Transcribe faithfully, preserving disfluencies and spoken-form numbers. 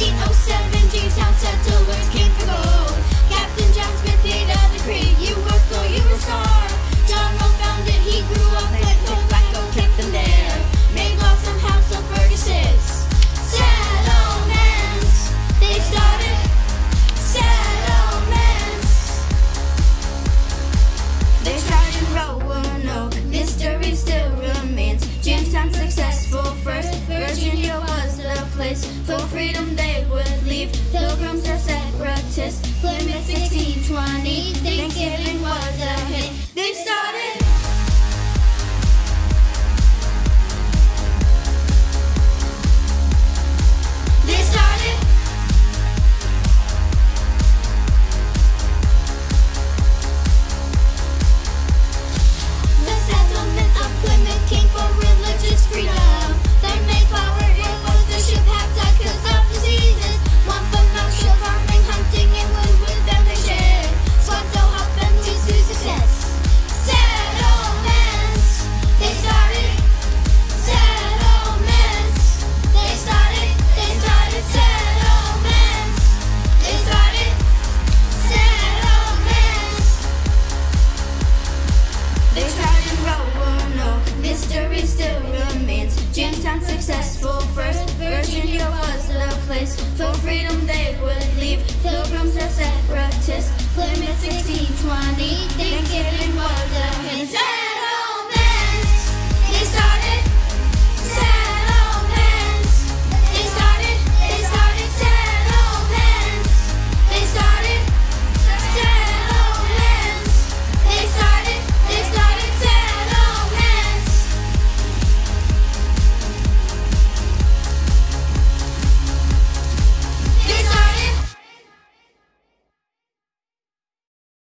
eighteen oh seven, Jamestown settlers came for gold. Captain John Smith made a decree, you work or you will starve. John Rolfe found it, he grew up, planted tobacco, kept them there. Made laws from House of Burgesses. Settlements, they started settlements. They tried in Roanoke, mystery still remains. Jamestown successful first, Virginia was the place for freedom.